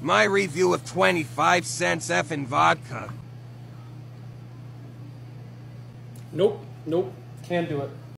My review of 25 cents effing vodka. Nope, can't do it.